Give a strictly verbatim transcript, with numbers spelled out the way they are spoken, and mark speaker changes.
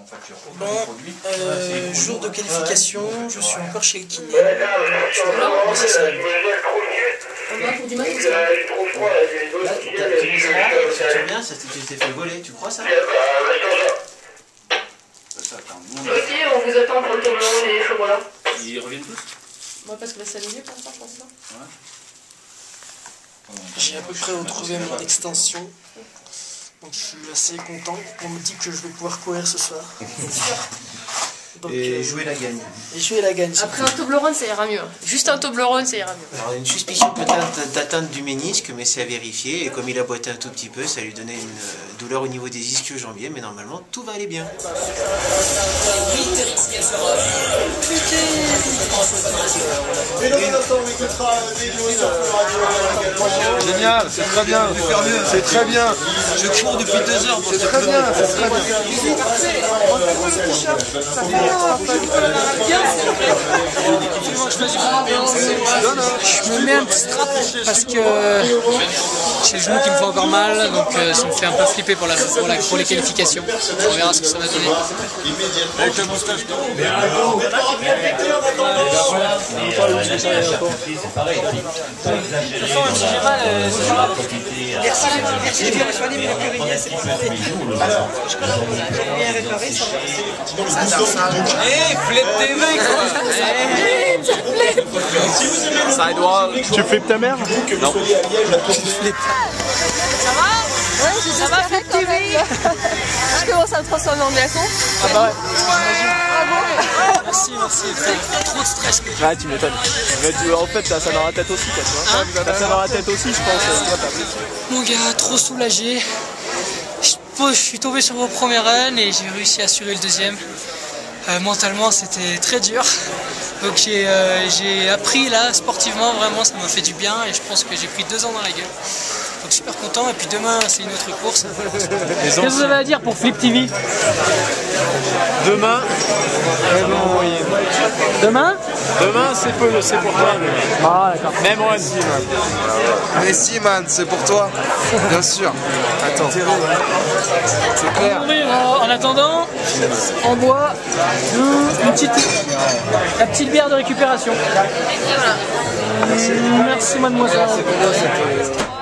Speaker 1: on facture aucun
Speaker 2: Bon,
Speaker 1: produit.
Speaker 2: euh, jour de qualification, je suis encore chez le kiné.
Speaker 3: On
Speaker 2: C'est ça.
Speaker 3: va pour du matos, ça.
Speaker 4: Là, tu sais bien, ça tu t'es fait voler, tu crois ça?
Speaker 1: Ça, attends, nous, on-
Speaker 3: Ok, on vous attend pour le tableau et les chocolats.
Speaker 1: Ils reviennent tous?
Speaker 3: Moi, parce que là, c'est annulé pour l'instant, je pense pas.
Speaker 1: Ouais.
Speaker 2: J'ai à peu près retrouvé mon extension. Donc je suis assez content. On me dit que je vais pouvoir courir ce soir. Donc,
Speaker 4: Et
Speaker 2: euh,
Speaker 4: jouer la gagne.
Speaker 2: et jouer la gagne.
Speaker 3: Après un Toblerone, ça ira mieux. Juste un Toblerone, ça ira mieux.
Speaker 4: Alors, il y a une suspicion peut-être d'atteinte du ménisque, mais c'est à vérifier. Et comme il a boité un tout petit peu, ça lui donnait une euh, douleur au niveau des ischio-jambiers, mais normalement tout va aller bien.
Speaker 5: Génial, c'est très bien. C'est très bien.
Speaker 4: Je cours depuis deux heures pour
Speaker 5: C'est très bien, c'est très bien.
Speaker 6: Je me mets un petit strap parce que j'ai le genou qui me fait encore mal, donc euh, ça me fait un peu flipper pour, la, pour, la, pour les qualifications. On verra ce que ça va donner.
Speaker 5: Avec la moustache.
Speaker 2: Merci, merci de bien soigner, mais plus rien, c'est parfait. Alors, je connais, j'ai rien réparé, ça va.
Speaker 6: Hey, flip T V quoi.
Speaker 5: Sidewall. Tu flippes ta mère? Non.
Speaker 3: Ça va? Ouais, j'ai ça va, Flip T V. Je commence à me transformer en glaçon.
Speaker 6: Ah bah ouais. Merci, merci. Trop de stress.
Speaker 5: Ouais, tu m'étonnes. Mais tu- En fait, t'as ça dans la tête aussi, quoi, tu vois. T'as ça dans la tête aussi, je pense.
Speaker 6: Mon gars, trop soulagé. Je, je suis tombé sur mon premier run et j'ai réussi à assurer le deuxième. Euh, mentalement, c'était très dur. Donc j'ai euh, j'ai appris là, sportivement, vraiment, ça m'a fait du bien et je pense que j'ai pris deux ans dans la gueule. Donc super content. Et puis demain, c'est une autre course. Qu'est-ce que vous avez à dire pour Flip T V?
Speaker 5: Demain,
Speaker 6: Demain?
Speaker 5: demain, c'est peu, c'est pour toi.
Speaker 6: Ah d'accord.
Speaker 5: Même Juan.
Speaker 7: Mais si man, c'est pour toi, bien sûr. Attends. C'est clair.
Speaker 6: En, en attendant, on boit une petite, la petite bière de récupération. Merci mademoiselle.